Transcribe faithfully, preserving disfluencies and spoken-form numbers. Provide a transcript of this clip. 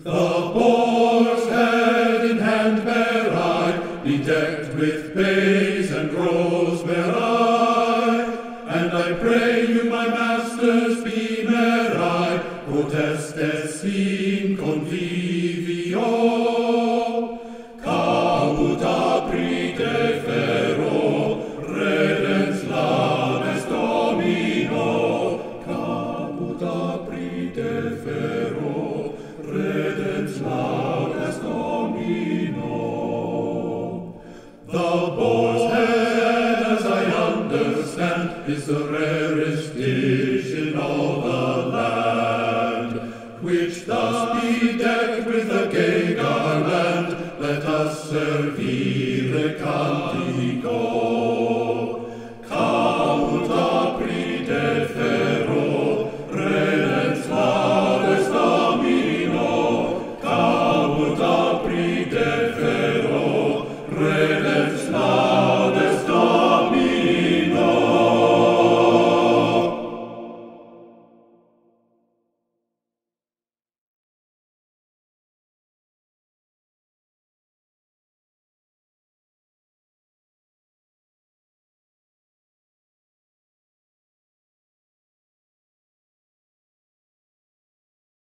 The boar's head in hand bear I, bedecked with bays and rosemary, and I pray you, my masters, be merry, quot estes convivio. Caput, apri, defero, Redens, laudes, Domino. Caput, apri, defero, Redens, laudes, Domino. The boar's head, as I understand, is the rarest dish